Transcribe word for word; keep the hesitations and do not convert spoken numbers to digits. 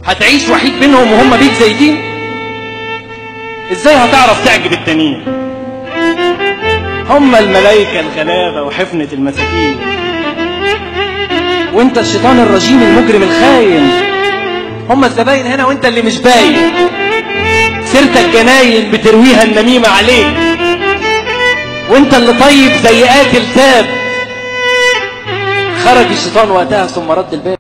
هتعيش وحيد بينهم وهم بيك زيتين؟ ازاي هتعرف تعجب التانيين؟ هم الملايكة الغلابة وحفنة المساكين، وانت الشيطان الرجيم المجرم الخاين. هم الزباين هنا وانت اللي مش باين، سيرتك جناين بترويها النميمة عليك، وانت اللي طيب زي قاتل تاب. خرج الشيطان وقتها ثم رد الباب.